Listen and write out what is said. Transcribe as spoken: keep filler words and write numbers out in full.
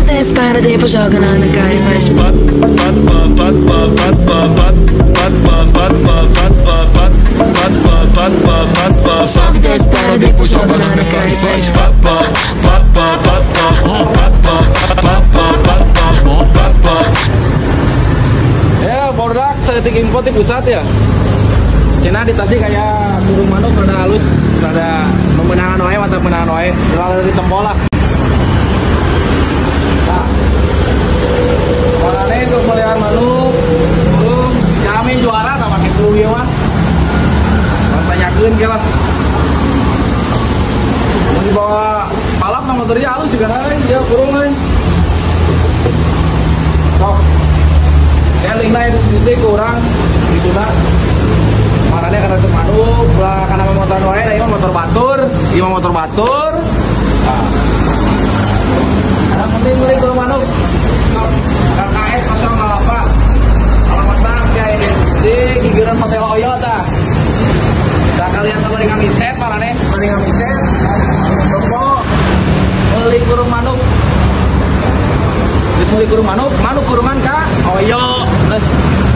tem espera, tempo joga na minha cara e faz pat, pat, pat, pat, pat, pat, pat, pat, pat, pat, pat, sobe da espera, depois joga na minha cara e faz pat, pat, pat, pat, pat, pat, pat, pat. Ya, produk setik info di pusat ya. Cina di Tasik kayak burung manuk rada halus, rada memenangan wae, mantap memenangan wae. Rada di tembol lah. Nah, warnanya itu peliharaan manuk, burung, jamin juara, tak pakai flu ya mah. Tanyakeun ke lah. Mau dibawa palap sama motornya halus juga nih, dia burung nih. Sok, saya link lain bisa kurang, gitu nak. Marane karena semanuk, lah karena motor wae, nah ini motor batur, ini motor batur. Nah, ada penting beli kurang manuk. K K S nol delapan, alamat bank ya ini, di gigiran Hotel Oyo ta. Nah kalian kembali kami chat, marane, kembali kami chat. Toko beli kurung manuk. Beli kurung manuk, manuk kurungan kak, Oyo.